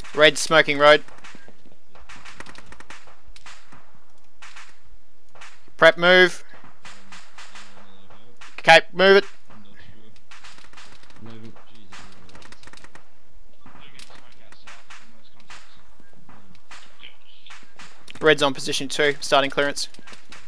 Red smoking road. Prep move. Okay, move it. Red's on position 2, starting clearance.